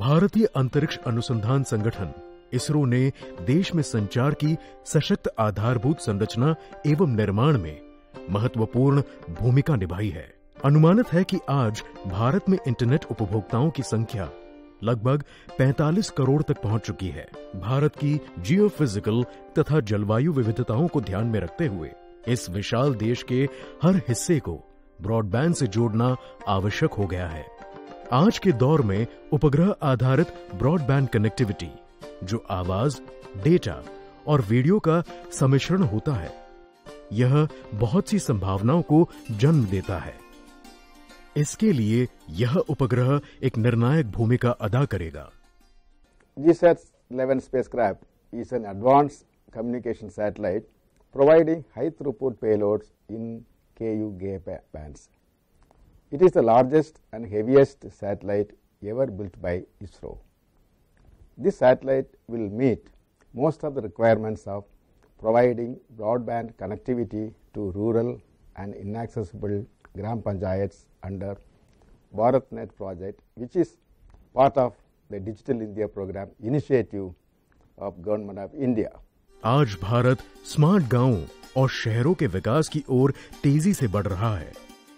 भारतीय अंतरिक्ष अनुसंधान संगठन इसरो ने देश में संचार की सशक्त आधारभूत संरचना एवं निर्माण में महत्वपूर्ण भूमिका निभाई है। अनुमानित है कि आज भारत में इंटरनेट उपभोक्ताओं की संख्या लगभग 45 करोड़ तक पहुंच चुकी है। भारत की जियोफिजिकल तथा जलवायु विविधताओं को ध्यान में रखते हुए इस विशाल देश के हर हिस्से को ब्रॉडबैंड से जोड़ना आवश्यक हो गया है। आज के दौर में उपग्रह आधारित ब्रॉडबैंड कनेक्टिविटी, जो आवाज, डेटा और वीडियो का सम्मिश्रण होता है, यह बहुत सी संभावनाओं को जन्म देता है। इसके लिए यह उपग्रह एक निर्णायक भूमिका अदा करेगा। GSAT-11 spacecraft is an advanced communication satellite providing high throughput payloads in Ku-Ga bands. It is the largest and heaviest satellite ever built by ISRO. This satellite will meet most of the requirements of providing broadband connectivity to rural and inaccessible Gram Panchayats under BharatNet project, which is part of the Digital India program initiative of Government of India. आज Bharat smart गांवों और शहरों के विकास की ओर तेजी से बढ़ रहा है।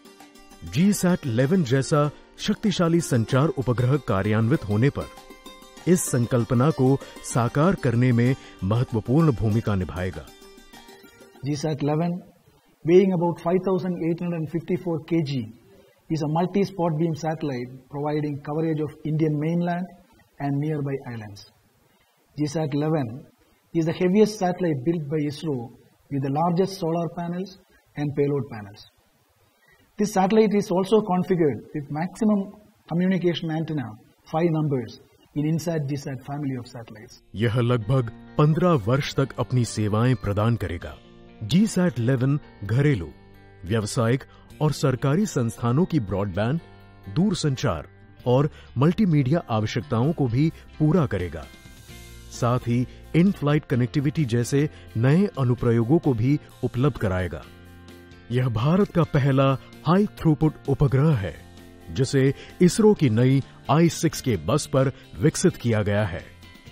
GSAT-11 जैसा शक्तिशाली संचार उपग्रह कार्यान्वित होने पर इस संकल्पना को साकार करने में महत्वपूर्ण भूमिका निभाएगा। GSAT-11, weighing about 5,854 kg, is a multi-spot beam satellite providing coverage of Indian mainland and nearby islands. GSAT-11 is the heaviest satellite built by ISRO with the largest solar panels and payload panels. This satellite is also configured with maximum communication antenna 5 numbers in INSAT GSAT family of satellites. यह लगभग 15 वर्ष तक अपनी सेवाएं प्रदान करेगा। GSAT-11 घरेलू, व्यावसायिक और सरकारी संस्थानों की ब्रॉडबैंड, दूरसंचार और मल्टीमीडिया आवश्यकताओं को भी पूरा करेगा। साथ ही इन फ्लाइट कनेक्टिविटी जैसे नए अनुप्रयोगों को भी उपलब्ध कराएगा। यह भारत का पहला हाई थ्रूपुट उपग्रह है, जिसे इसरो की नई I-6 के बस पर विकसित किया गया है।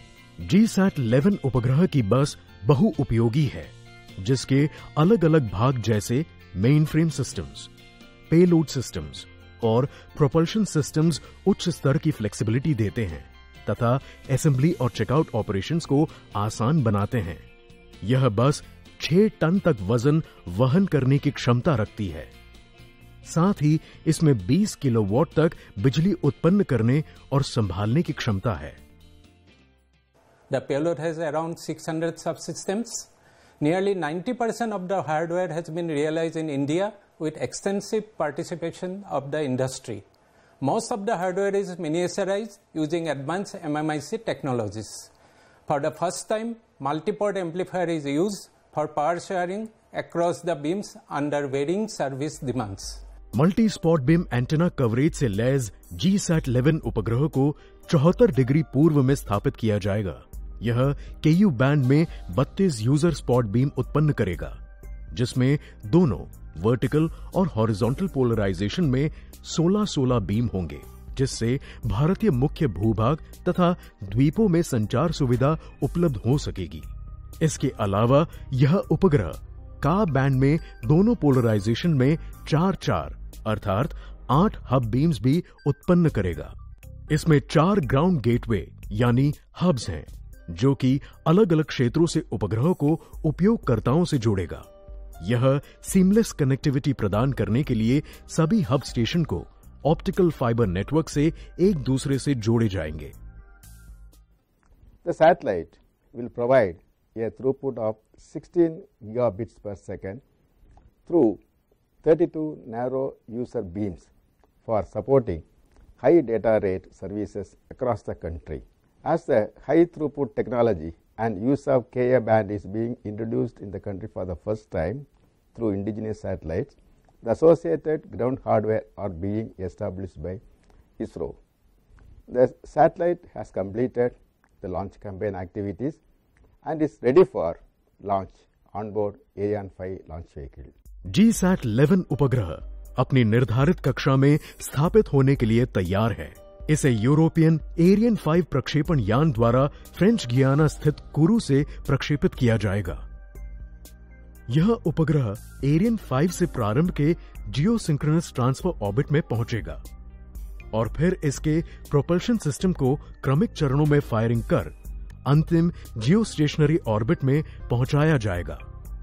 GSAT-11 उपग्रह की बस बहुउपयोगी है, जिसके अलग अलग भाग जैसे main frame systems, payload systems और प्रोपल्शन सिस्टम्स उच्च स्तर की फ्लेक्सिबिलिटी देते हैं तथा असेंबली और चेकआउट ऑपरेशंस को आसान बनाते हैं। यह बस 6 टन तक वजन वहन करने की क्षमता रखती है। साथ ही इसमें 20 किलोवाट तक बिजली उत्पन्न करने और संभालने की क्षमता है। The payload has around 600 subsystems. Nearly 90% of the hardware has been realized in India with extensive participation of the industry. Most of the hardware is miniaturized using advanced MMIC technologies. For the first time, multi-port amplifier is used for power sharing across the beams under varying service demands. Multi spot beam antenna coverage से लैस GSAT-11 उपग्रह को 74 degree पूर्व में स्थापित किया जाएगा। यह Ku बैंड में 32 यूजर स्पॉट बीम उत्पन्न करेगा, जिसमें दोनों वर्टिकल और हॉरिजॉन्टल पोलराइजेशन में 16-16 बीम होंगे, जिससे भारतीय मुख्य भूभाग तथा द्वीपों में संचार सुविधा उपलब्ध हो सकेगी। इसके अलावा यह उपग्रह का बैंड में दोनों पोलराइजेशन में 4-4 अर्थात 8 हब बीम्स भी उत्पन्न करेगा। इसमें 4 ग्राउंड गेटवे यानी हब्स हैं, जो कि अलग अलग क्षेत्रों से उपग्रह को उपयोगकर्ताओं से जोड़ेगा। यह सीमलेस कनेक्टिविटी प्रदान करने के लिए सभी हब स्टेशन को ऑप्टिकल फाइबर नेटवर्क से एक दूसरे से जोड़े जाएंगे। The satellite will provide a throughput of 16 gigabits per second through 32 narrow user beams for supporting high data rate services across the country. As the high throughput technology and use of Ka band is being introduced in the country for the first time through indigenous satellites, the associated ground hardware are being established by ISRO. The satellite has completed the launch campaign activities and is ready for launch on board Ariane 5 launch vehicle. GSAT-11 उपग्रह अपनी निर्धारित कक्षा में स्थापित होने के लिए तैयार है। इसे यूरोपियन एरियन 5 प्रक्षेपण यान द्वारा फ्रेंच गियाना स्थित कोरू से प्रक्षेपित किया जाएगा। यह उपग्रह एरियन 5 से प्रारंभ के जियोसिंक्रोनस ट्रांसफर ऑर्बिट में पहुंचेगा और फिर इसके प्रोपल्शन सिस्टम को क्रमिक चरणों में फायरिंग कर अंतिम जियोस्टेशनरी ऑर्बिट में पहुंचाया जाएगा।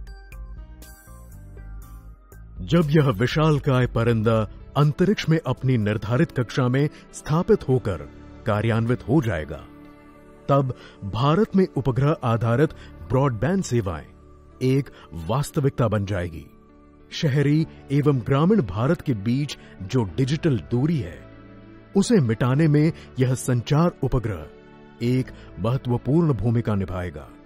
जब यह विशालकाय परिंदा अंतरिक्ष में अपनी निर्धारित कक्षा में स्थापित होकर कार्यान्वित हो जाएगा, तब भारत में उपग्रह आधारित ब्रॉडबैंड सेवाएं एक वास्तविकता बन जाएगी। शहरी एवं ग्रामीण भारत के बीच जो डिजिटल दूरी है, उसे मिटाने में यह संचार उपग्रह एक महत्वपूर्ण भूमिका निभाएगा।